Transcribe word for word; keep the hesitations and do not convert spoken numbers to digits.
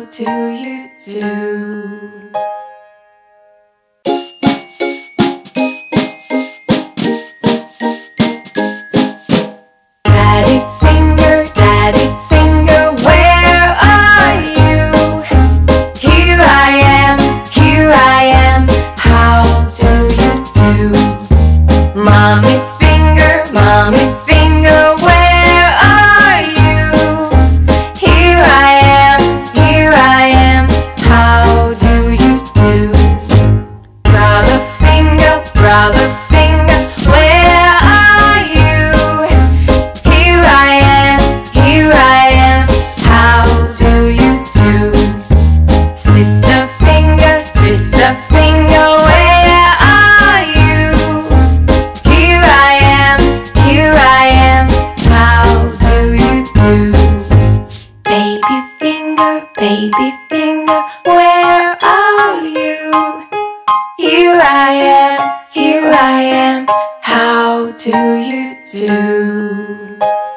do you do? Daddy finger, daddy finger, where are you? Here I am, here I am, how do you do? Mommy finger, mommy finger, where are you? Here I am, here I am, how do you do? Brother finger, brother finger, where are you? Here I am, here I am, how do you do? Sister finger, sister finger, where are you? Here I am, here I am, how do you do? Baby finger, baby finger, where are you? Here I am, here I am, how do you do?